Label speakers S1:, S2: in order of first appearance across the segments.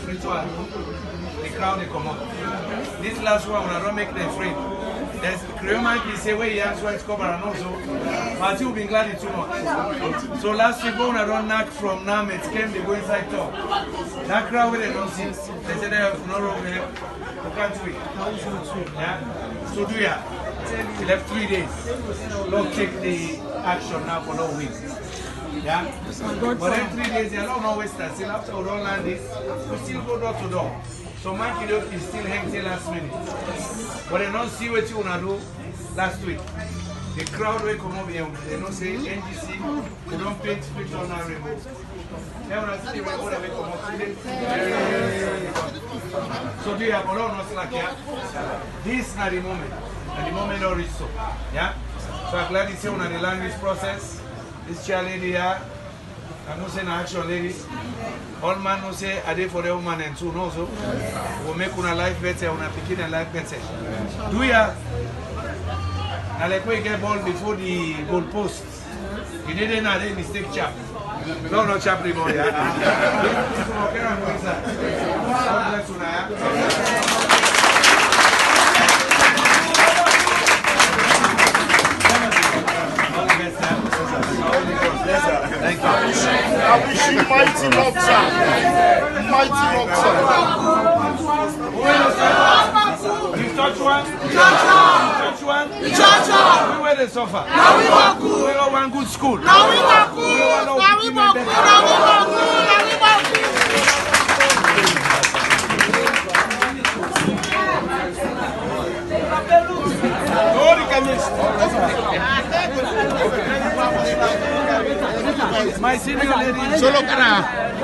S1: free to the crowd they come up. This last one, I don't make them free. There's Creoman qui say where he has to cover and also, but you'll be glad it's too much. So last week when I don't knock from Nam, it came they go inside top. That crowd they don't see. They said they have no room here. You can't do it. Yeah. So do ya. We left 3 days. Don't take the action now for no weeks. Yeah. But then 3 days they don't always start. Still after we don't land this, we still go door to door. So my kiddo is still hanging till last minute. But they don't see what you want to do last week. The crowd will come up here. They don't say NGC, we don't paint split on our rainbow. They want to see what they come up today. So do you have a lot of slack here? This is not the moment. And the moment don't reach so. Yeah? So I'm glad you see on the language process. This chair lady here. I'm not saying action lady. All man no say I did for the woman and two no so. We'll make una life better, una picking a life better. Do ya? Now like we get ball before the goal post. You didn't have any mistake chap. No chap anymore. God bless you now. Thank you. I wish you mighty boxer. Mighty boxer. You touch one? You touch one? We wear the sofa. Now we walk good. We all one good school. Now we walk good. Now we walk good. Now we walk good. Now we walk good. My senior lady. Solo cara.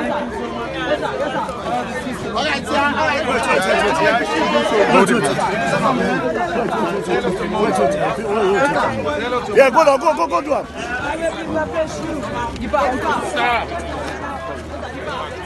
S2: Yeah, go do it.